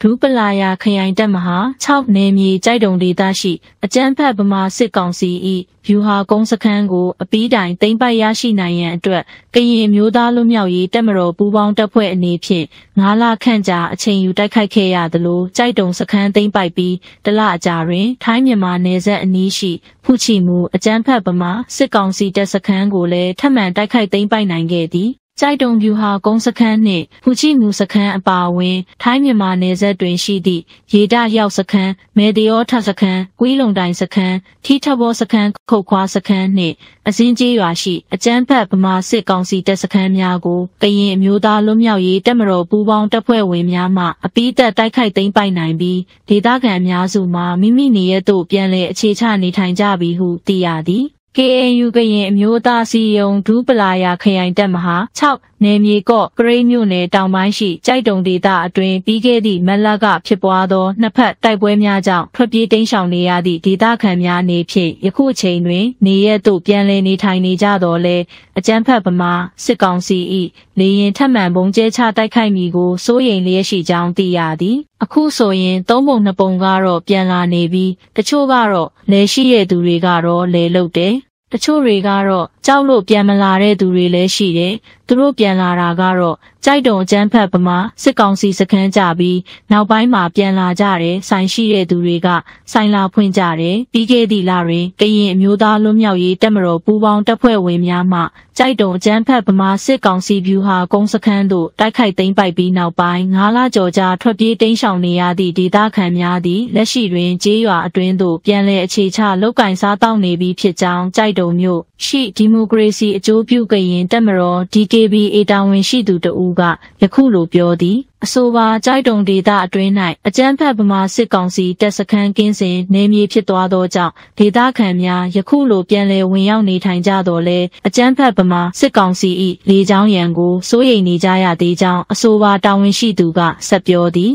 ဒူပလာယာခရိုင်တပ်မဟာ6နယ်မြေကြိုက်တုံဒေသရှိအကြမ်းဖက်ဗမာစစ်ကောင်စီ၏ဗျူဟာကုန်းစခန်းကိုအပြီးတိုင်သိမ်းပိုက်ရရှိနိုင်ရန်အတွက်ကရင်မျိုးသားလွတ်မြောက်ရေးတပ်မတော်ပူးပေါင်းတပ်ဖွဲ့အနေဖြင့်9လခန့်ကြာအချိန်ယူတိုက်ခိုက်ခဲ့ရသလိုကြိုက်တုံစခန်းသိမ်းပိုက်ပြီးတလအကြာတွင်ထိုင်းမြန်မာနယ်စပ်အနီးရှိဖူချီမူအကြမ်းဖက်ဗမာစစ်ကောင်စီတပ်စခန်းကိုလည်းထပ်မံတိုက်ခိုက်သိမ်းပိုက်နိုင်ခဲ့သည်ကြိုက်တုံဗျူဟာကုန်းစခန်းနှင့်ဖူချီမူစခန်းအပါအဝင်ထိုင်းမြန်မာနယ်စပ်တွင်ရှိသည့်ရေဒရောက်စခန်းမေတယောထစခန်းကွီးလုံတိုင်စခန်းထီထဘောစခန်းခုတ်ခွာစခန်းနှင့်အစင်းကျေးရွာရှိအကျန်းဖက်ဗမာစစ်ကောင်စီတပ်စခန်းများကိုကရင်အမျိုးသားလွတ်မြောက်ရေးတပ်မတော်ပူးပေါင်းတပ်ဖွဲ့ဝင်များမှအပိသက်တိုက်ခိုက်သိမ်းပိုက်နိုင်ပြီးဒေသခံအများစုမှာမိမိနေရက်သို့ပြန်လည်အခြေချနေထိုင်ကြပြီဟုသိရသည်KNU ကရင်အမျိုးသားစီယုံဒူးပလာယာခရိုင်တပ်မဟာ6နယ်မြေကော့ကရိတ်မြို့နယ်တောင်ပိုင်းရှိကြိုက်တုံဒေသအတွင်းပြီးခဲ့သည့်မတ်လကဖြစ်ပွားသောနှစ်ဖက်တိုက်ပွဲများကြောင့်ထွက်ပြေးတိမ်းရှောင်နေရသည့်ဒေသခံများအနေဖြင့်ယခုအချိန်တွင်နေရက်သို့ပြန်လည်နေထိုင်နေကြတော်လဲအကြမ်းဖက်ဗမာစစ်ကောင်စီ၏လေရင်ထပ်မံပုံကျဲချတိုက်ခိုက်မည်ကိုစိုးရိမ်လျက်ရှိကြောင်းသိရသည်အခုဆိုရင်3ပုံ2ပုံကတော့ပြန်လာနေပြီးတချို့ကတော့လဲရှိတဲ့သူတွေကတော့လဲလုတ်တယ်တချို့တွေကတော့ကြောက်လို့ပြန်မလာတဲ့သူတွေလည်းရှိတယ်။သူတို့ပြန်လာတာကတော့ကြိုက်တုံအကျန်းဖက်ဗမာစစ်ကောင်စီစခန်းကြပြီးနောက်ပိုင်းမှာပြန်လာကြတယ်။ဆိုင်ရှိတဲ့သူတွေကဆိုင်လာဖွင့်ကြတယ်။ပြီးခဲ့သည့်လတွင်ကရင်အမျိုးသားလွတ်မြောက်ရေးတပ်မတော်ပူးပေါင်းတပ်ဖွဲ့ဝင်များမှကြိုက်တုံအကျန်းဖက်ဗမာစစ်ကောင်စီဗျူဟာကုန်းစခန်းသို့တိုက်ခိုက်သိမ်းပိုက်ပြီးနောက်ပိုင်း9လကျော်ကြာထွက်ပြေးတိမ်းရှောင်နေရသည့်ဒေသခံများသည်လက်ရှိတွင်ကျေးရွာအတွင်းသို့ပြန်လည်အခြေချလုတ်ကင်စားတောက်နေပြီးဖြစ်ကြောင်းကြိုက်တုံမြို့ရှိဒီမိုကရေစီအကျိုးပြုကရင်တပ်မတော် DKBA တာဝန်ရှိသူတဦးကယခုလိုပြောသည်အဆိုပါကြိုက်တုံဒေသအတွင်း၌အကြမ်းဖက်ဗမာစစ်ကောင်စီတပ်စခန်းကင်းစဉ်နေမြေဖြစ်သွားသောကြောင့်ဒေသခံများယခုလိုပြန်လည်ဝင်ရောက်နေထိုင်ကြတော်လဲအကြမ်းဖက်ဗမာစစ်ကောင်စီ၏လေကြောင်းရန်ကိုစိုးရိမ်နေကြရသေးကြောင်းအဆိုပါတာဝန်ရှိသူကဆက်ပြောသည်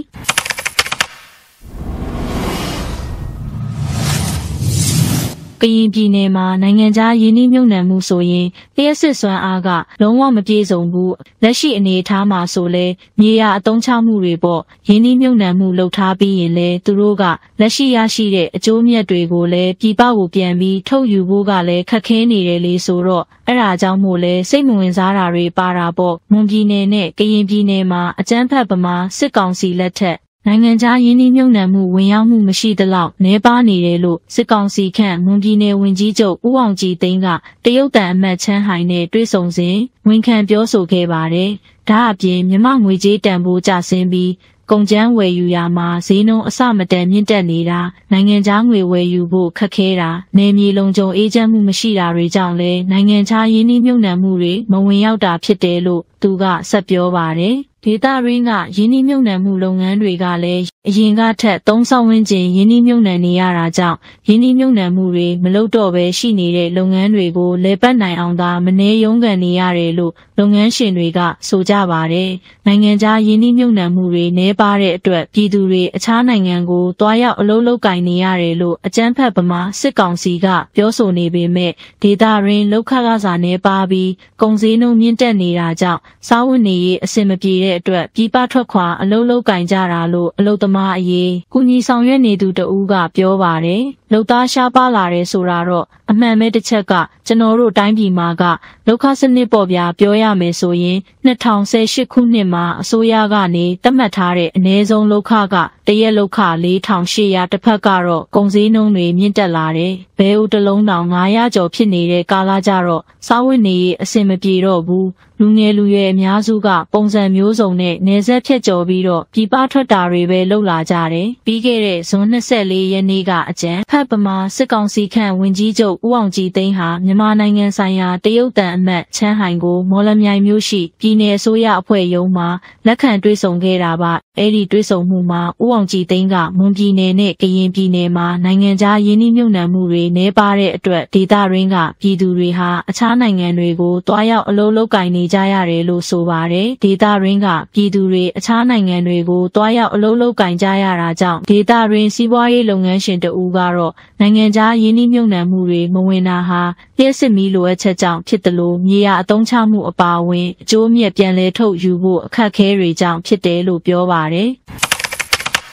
ကရင်ပြည်နယ်မှာနိုင်ငံခြားယင်းနှိမ့်မြုပ်နှံမှုဆိုရင်လျှက်စစ်စွမ်းအားကလုံးဝမပြေဆုံးဘူးလက်ရှိအနေအထားမှာဆိုလဲမြေယာအသုံးချမှုတွေပေါ့ယင်းနှိမ့်မြုပ်နှံမှုလုပ်ထားပြီးရင်လဲသူတို့ကလက်ရှိရရှိတဲ့အကျိုးမြတ်တွေကိုလဲပြည်ပကိုပြန်ပြီးထုတ်ယူဖို့ကလဲခက်ခဲနေတယ်လေဆိုတော့အဲ့ဒါကြောင့်မို့လဲစိတ်မဝင်စားတာတွေပါတာပေါ့မွန်ပြည်နယ်နဲ့ကရင်ပြည်နယ်မှာအကြမ်းဖက်ဗမာစစ်ကောင်စီလက်ထက်နိုင်ငံခြားယင်းနှိမ့်မြုပ်နှံမှုဝင်ရောက်မှုမရှိသလောက်နှဲပါနေတယ်လို့စစ်ကောင်စီခန့်မွန်ပြည်နယ်ဝန်ကြီးချုပ်ဦးအောင်ကြည်သိန်းကတရုတ်တန်အမတ်ချမ်းဟိုင်နဲ့တွေ့ဆုံစဉ်ဝန်ခံပြောဆိုခဲ့ပါတယ်။ဒါအပြင်မြန်မာငွေကြေးတန်ဖိုးကျဆင်းပြီးကုန်ကျန်းဝယ်ယူရာမှာဈေးနှုန်းအဆမတန်မြင့်တက်နေတာနိုင်ငံခြားငွေဝယ်ယူဖို့ခက်ခဲတာနယ်မြေလုံခြုံအေးချမ်းမှုမရှိတာတွေကြောင့်လဲနိုင်ငံခြားယင်းနှိမ့်မြုပ်နှံမှုတွေမဝင်ရောက်တာဖြစ်တယ်လို့သူကဆက်ပြောပါတယ်။ဒေသရင်းကယင်းနှိမ့်မြုပ်နှံမှုလုပ်ငန်းတွေကလည်းအရင်ကထက်3ဆောင်ဝန်းကျင်ယင်းနှိမ့်မြုပ်နှံနေရတာကြောင့်ယင်းနှိမ့်မြုပ်နှံမှုတွေမလုပ်တော့ဘဲရှိနေတဲ့လုပ်ငန်းတွေကိုလဲပတ်နိုင်အောင်သာမနှဲရုံးကန်နေရတယ်လို့လုပ်ငန်းရှင်တွေကဆိုကြပါတယ်။နိုင်ငံခြားယင်းနှိမ့်မြုပ်နှံမှုတွေနှဲပါတဲ့အတွက်ပြည်သူတွေအခြားနိုင်ငံကိုတွားရောက်အလုပ်လုပ်ကင်နေရတယ်လို့အကြမ်းဖက်ဗမာစစ်ကောင်စီကပြောဆိုနေပေမဲ့ဒေသရင်းလောက်ခကစားနှဲပါပြီးကုန်စည်နှုန်းမြင့်တက်နေတာကြောင့်စားဝတ်နေရေးအဆင်မပြေတဲ့အတွက်ပြည်ပထွက်ခွာအလုပ်လုပ်ကင်ကြတာလို့အလုပ်သမားအရေးကုညီဆောင်ရွက်နေသူတဦးကပြောပါတယ်။လုပ်သားရှားပါလာတယ်ဆိုတာတော့အမှန်ပဲတစ်ချက်ကကျွန်တော်တို့တိုင်းပြည်မှာကလောက်ခစနစ်ပေါ်ပြပြောရမယ်ဆိုရင်2018ခုနှစ်မှာအစိုးရကနေသတ်မှတ်ထားတဲ့အနည်းဆုံးလောက်ခကတရက်လောက်ခ4800တစ်ဖက်ကတော့ကုန်စည်နှုန်းတွေမြင့်တက်လာတယ်။ဘဲဥတစ်လုံးတောင်900ကျော်ဖြစ်နေတဲ့ကာလကြတော့စားဝတ်နေရေးအဆင်မပြေတော့ဘူး။လူငယ်လူရွယ်အများစုကပုံစံမျိုးစုံနဲ့နေဆက်ဖြတ်ကျော်ပြီးတော့ပြည်ပထွက်တာတွေပဲလုပ်လာကြတယ်။ပြီးခဲ့တဲ့ဇွန်24ရက်နေ့ကအကြံဖက်ဗမာစစ်ကောင်စီခန့်ဝန်ကြီးချုပ်ဦးအောင်ကြည်သိန်းဟာမြန်မာနိုင်ငံဆိုင်ရာတရုတ်တန်အမတ်ချမ်းဟိုင်ကိုမော်လမြိုင်မြို့ရှိပြည်내အစိုးရအဖွဲ့ရုံးမှာလက်ခံတွေ့ဆုံခဲ့တာပါ။အဲ့ဒီတွေ့ဆုံမှုမှာဦးအောင်ကြည်သိန်းကမွန်ပြည်နယ်နဲ့ကရင်ပြည်နယ်မှာနိုင်ငံခြားယင်းနှိမ့်မြုပ်နှံမှုတွေနှဲပါတဲ့အတွက်ဒေသရင်းကပြည်သူတွေဟာအခြားနိုင်ငံတွေကိုတွားရောက်အလုပ်လုပ်ကင်နေကြရတယ်လို့ဆိုပါတယ်။ဒေသရင်းကပြည်သူတွေအခြားနိုင်ငံတွေကိုတွားရောက်အလုပ်လုပ်ကင်ကြရတာကြောင့်ဒေသရင်းစီးပွားရေးလုပ်ငန်းရှင်တဦးကတော့နိုင်ငံခြားယင်းနှိမ့်မြုပ်နှံမှုတွေမဝင်တာဟာလျှက်စစ်မီလိုအပ်ချက်ကြောင့်ဖြစ်တယ်လို့မြေယာအသုံးချမှုအပါအဝင်အကျိုးမြတ်ပြန်လည်ထုတ်ယူဖို့အခက်အခဲတွေကြောင့်ဖြစ်တယ်လို့ပြောပါတယ်။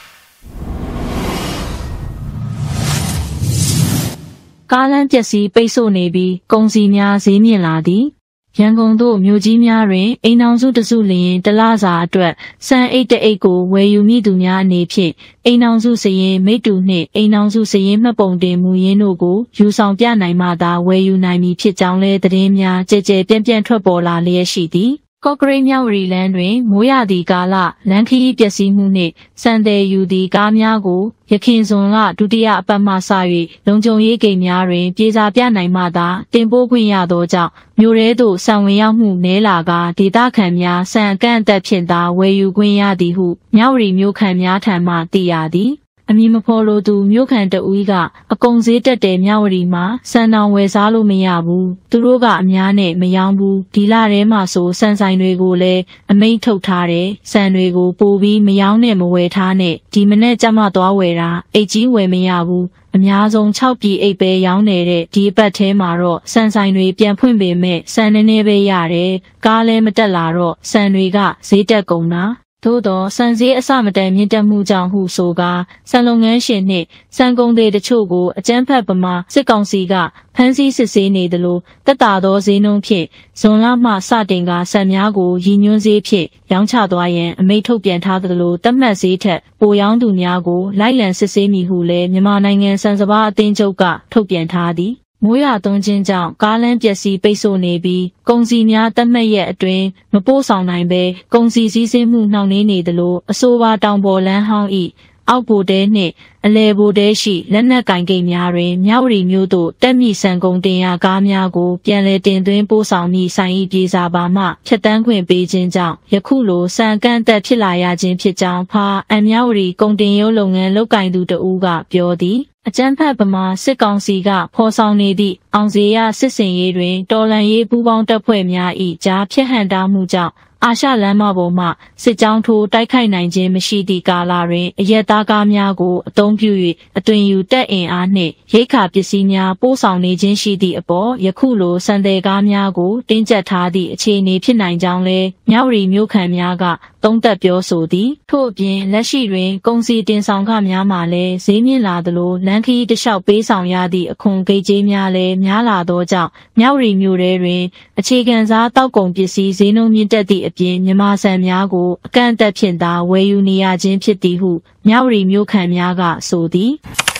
ကားလမ်းပျက်စီးပိတ်ဆို့နေပြီးကုန်စည်များဈေးမြင့်လာသည်ရန်ကုန်သို့မြို့ကြီးများတွင်အိမ်ထောင်စုတစုလျင်တစ်လစာအတွက်စံအိတ်တအိတ်ကိုဝယ်ယူမိသူများအနေဖြင့်အိမ်ထောင်စုစည်ရင်မိတ္တူနှင့်အိမ်ထောင်စုစည်ရင်မှတ်ပုံတင်မူရင်းတို့ကိုယူဆောင်ပြနိုင်မှသာဝယ်ယူနိုင်မည်ဖြစ်ကြောင်းလဲသတင်းများကြဲကြဲပြန့်ပြန့်ထွက်ပေါ်လာလျက်ရှိသည်ကော့ကရိတ်မြောက်ရီလန်းတွင်မိုးရသည့်ကာလလမ်းခရီးပျက်စီးမှုနှင့်စံသည်ယူသည့်ကားများကိုရခင်ဇွန်လဒုတိယအပတ်မှစ၍လုံခြုံရေးဂိတ်များတွင်ပြေစာပြနိုင်မှသာတင်ပို့ခွင့်ရသောကြောင့်မြို့ထဲသို့ဆံဝင်ရောက်မှုနည်းလာကဒေသခံများဆံအကန့်အသတ်ဖြင့်သာဝယ်ယူခွင့်ရသည်ဟုမြောက်ရီမြို့ခံများထံမှသိရသည်အမည်မဖော်လိုသူမြို့ခံတဦးကအကုန်ဈေးတက်တဲ့မြဝတီမှာစံတောင်ဝယ်စားလို့မရဘူးသူတို့ကအများနဲ့မယောင်းဘူးဒီလထဲမှာဆိုစံဆိုင်တွေကိုလည်းအမိန့်ထုတ်ထားတယ်စံတွေကိုပို့ပြီးမယောင်းနဲ့မဝယ်ထားနဲ့ဒီမနေ့ကျမှသွားဝယ်တာအိတ်ကြီးဝယ်မရဘူးအများဆုံး6ပြည်အိတ်ပဲရောင်းနေတဲ့ဒီအပတ်ထဲမှာတော့စံဆိုင်တွေပြန်ဖွင့်ပေမဲ့စံနည်းနည်းပဲရတယ်ကားလည်းမတက်လာတော့စံတွေကဈေးတက်ကုန်တာသို့သောစံစည်းအစမတန်မြင့်တက်မှုကြောင့်ဟုဆိုကာစံလုပ်ငန်းရှင်နှင့်စံကုန်သည်တချို့ကိုအကြမ်းဖက်ပမာစစ်ကောင်စီကဖမ်းဆီးစစ်ဆေးနေသလိုတက်တာသောဈေးနှုန်းဖြင့်ဇွန်လမှစတင်ကစံများကိုရည်ညွှန်းဈေးဖြင့်ရောင်းချသွားရန်အမိန့်ထုတ်ပြန်ထားသလိုသတ်မှတ်ဈေးထက်ပိုရောင်းသူများကိုလိုက်လံစစ်ဆေးမည်ဟုလည်းမြန်မာနိုင်ငံစံစပါးအသင်းချုပ်ကထုတ်ပြန်ထားသည်မိုးရွာသွန်းခြင်းကြောင့်ကားလမ်းပျက်စီးပိတ်ဆို့နေပြီးကုန်စည်များတတ်မှတ်ရက်အတွင်းမပို့ဆောင်နိုင်ဘဲကုန်စည်စည်းစိမ်မှုနှောင့်နှေးနေသလိုအဆိုပါတောင်ပေါ်လမ်းဟောင်း၏အောက်ဘိုတဲနှင့်အလဲဘိုတဲရှိလက်နက်ကင်ဂိတ်များတွင်မြောက်ရီမြို့သို့တက်မြင့်စံကုန်တင်ရာကားများကိုပြန်လည်တင်သွင်းပို့ဆောင်မည့်ဆိုင်၏ပြေစာပါမှဖြတ်တန်းခွင့်ပေးခြင်းကြောင့်ယခုလိုစံကန့်သက်ဖြစ်လာရခြင်းဖြစ်ကြောင်းဖာအန်မြောက်ရီကုန်တင်ရုံးလုပ်ငန်းလုပ်ကိုင်သူတဦးကပြောသည်အကြမ်းဖက်ဗမာစစ်ကောင်စီကဖော်ဆောင်နေသည့်အောင်စေရစစ်စင်ရေးတွင်တော်လှန်ရေးပူးပေါင်းတပ်ဖွဲ့များ၏ကြားဖြတ်ဟန်တာမှုကြောင့်အာရှလမ်းမပေါ်မှစစ်ကြောင်းထိုးတိုက်ခိုက်နိုင်ခြင်းမရှိသည့်ကာလတွင်အရက်သားကားများကိုအသုံးပြု၍အသွင်ယူတပ်အင်အားနှင့်ရိက္ခာပစ္စည်းများပို့ဆောင်နေခြင်းရှိသည့်အပေါ်ယခုလိုစံသည်ကားများကိုတင်းကျပ်ထားသည့်အခြေအနေဖြစ်နိုင်ကြောင်းလည်းမြောက်ရီမြို့ခံများကသုံးသပ်ပြောဆိုသည်ထို့အပြင်လက်ရှိတွင်ကုန်စည်တင်ဆောင်ခများမှလည်းဈေးမြင့်လာသလိုလမ်းခရီးတစ်လျှောက်ပေးဆောင်ရသည့်အခွန်ဂိတ်ကြေးများလည်းများလာသောကြောင့်မြောက်ရီမြို့ထဲတွင်အခြေခံစားတောက်ကုန်ပစ္စည်းဈေးနှုန်းမြင့်တက်သည့်အပြင်မြန်မာဆန်များကိုအကန့်အသတ်ဖြင့်သာဝယ်ယူနေရခြင်းဖြစ်သည်ဟုမြောက်ရီမြို့ခံများကဆိုသည်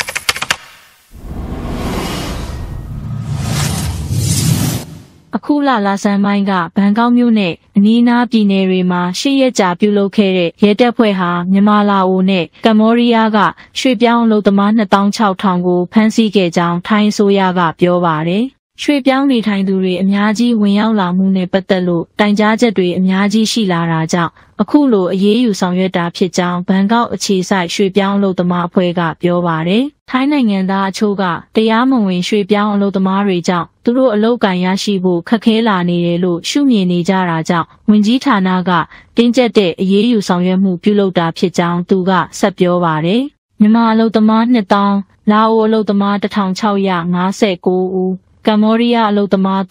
အခုလဆန်းပိုင်းကဘန်ကောက်မြို့နဲ့အနီးအနားပြည်နယ်တွေမှာ၈ရက်ကြာပြုလုပ်ခဲ့တဲ့ရဲတပ်ဖွဲ့ဟာမြန်မာလာအိုနဲ့ကမ္ဘောဒီးယားကရွှေ့ပြောင်းအလုပ်သမား26,000ကိုဖမ်းဆီးခဲ့ကြောင်းထိုင်းအစိုးရကပြောပါတယ်။ရွှေ့ပြောင်းနေထိုင်သူတွေအများကြီးဝင်ရောက်လာမှုနဲ့ပတ်သက်လို့တိုင်ကြားချက်တွေအများကြီးရှိလာတာကြောင့်အခုလိုအရေးယူဆောင်ရွက်တာဖြစ်ကြောင်းဘန်ကောက်အခြေစိုက်ရွှေ့ပြောင်းအလုပ်သမားအဖွဲ့ကပြောပါတယ်။ထိုင်းနိုင်ငံသားအချို့ကတရားမဝင်ရွှေ့ပြောင်းအလုပ်သမားတွေကြောင့်သူတို့အလုပ်ကိုင်ရရှိဖို့ခက်ခဲလာနေတယ်လို့ရှုမြင်နေကြတာကြောင့်ဝန်ကြီးဌာနကတင်းကျပ်တဲ့အရေးယူဆောင်ရွက်မှုပြုလုပ်တာဖြစ်ကြောင်းသူကဆက်ပြောပါတယ်။မြန်မာအလုပ်သမား2,000လာအိုအလုပ်သမား1,659ဦးကမ္ဘောဒီးယားအလုပ်သမား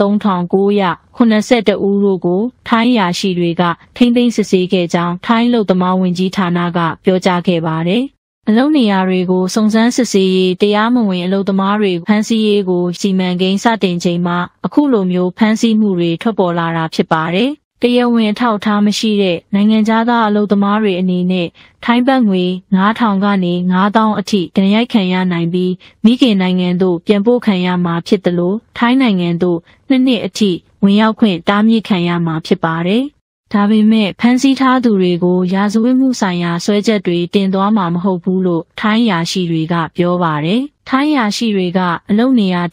3,982ဦးတို့ကိုထိုင်းရာရှိတွေကထိန်းသိမ်းစစ်ဆေးခဲ့ကြောင်းထိုင်းအလုပ်သမားဝန်ကြီးဌာနကပြောကြားခဲ့ပါတယ်။အလုပ်နေရာတွေကိုစုံစမ်းစစ်ဆေးရေးတရားမဝင်အလုပ်သမားတွေဖမ်းဆီးရေးကိုစီမံကိန်းစတင်ချိန်မှာအခုလိုမျိုးဖမ်းဆီးမှုတွေထွက်ပေါ်လာတာဖြစ်ပါတယ်။တရားဝင်အထောက်အထားမရှိတဲ့နိုင်ငံသားအလုပ်သမားတွေအနေနဲ့ထိုင်းဘတ်ငွေ9,000ကနေ9,000အထိဒဏ်ရိုက်ခံရနိုင်ပြီးမိခင်နိုင်ငံသို့ပြန်ပို့ခံရမှာဖြစ်တယ်လို့ထိုင်းနိုင်ငံသို့2 နှစ်အထိဝင်ရောက်ခွင့်တားမြစ်ခံရမှာဖြစ်ပါတယ်။ဒါပေမဲ့ဖမ်းဆီးထားသူတွေကိုရာဇဝတ်မှုဆိုင်ရာဆွဲချက်တွေတင်သွားမှာမဟုတ်ဘူးလို့ထိုင်းရာရှိတွေကပြောပါတယ်။ထိုင်းရာရှိတွေကအလုပ်နေရာ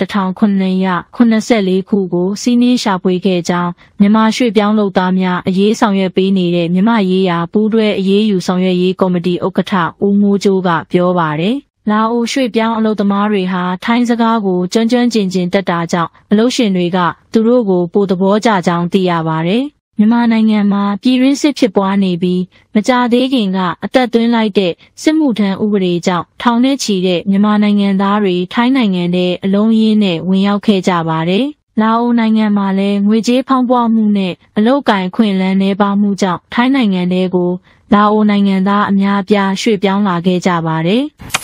1,984ခုကိုစီးနင်းရှာဖွေခဲ့ကြောင်းမြန်မာရွှေ့ပြောင်းလုပ်သားများအရေးဆောင်ရွက်ပေးနေတဲ့မြန်မာရေးရာပူးတွဲအရေးယူဆောင်ရွက်ရေးကော်မတီဥက္ကဋ္ဌဦးမိုးကျိုးကပြောပါတယ်။လာအိုရွှေ့ပြောင်းအလုပ်သမားတွေဟာထိုင်းစကားကိုကျွမ်းကျွမ်းကျင်ကျင်တတ်တာကြောင့်အလုပ်ရှင်တွေကသူတို့ကိုပိုသဘောကျကြောင်းသိရပါတယ်။မြန်မာနိုင်ငံမှာပြည်တွင်းစစ်ဖြစ်ပွားနေပြီးမကြာသေးခင်ကအသက်သွင်းလိုက်တဲ့စစ်မှုထမ်းဥပဒေကြောင့်ထောင်နဲ့ချီတဲ့မြန်မာနိုင်ငံသားတွေထိုင်းနိုင်ငံထဲအလုံးရင်းနဲ့ဝင်ရောက်ခဲ့ကြပါတယ်။လာအိုနိုင်ငံမှာလည်းငွေကြေးဖောင်းပွမှုနဲ့အလုပ်ကိုင်ခွင့်လန်းနှဲပါမှုကြောင့်ထိုင်းနိုင်ငံထဲကိုလာအိုနိုင်ငံသားအများအပြားရွှေ့ပြောင်းလာခဲ့ကြပါတယ်။